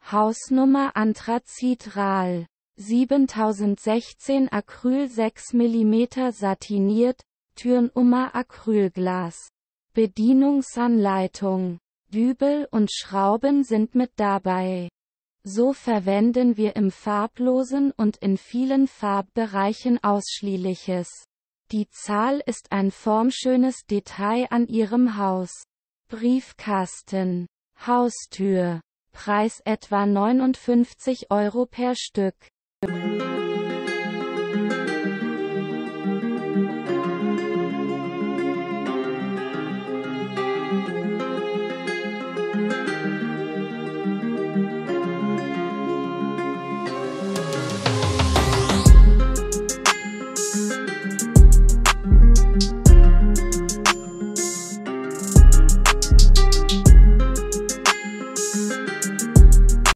Hausnummer Anthrazit-RAL 7016 Acryl 6 mm satiniert, Türnummer Acrylglas. Bedienungsanleitung. Dübel und Schrauben sind mit dabei. So verwenden wir im farblosen und in vielen Farbbereichen Ausschließliches. Die Zahl ist ein formschönes Detail an Ihrem Haus. Briefkasten. Haustür. Preis etwa 59 € per Stück.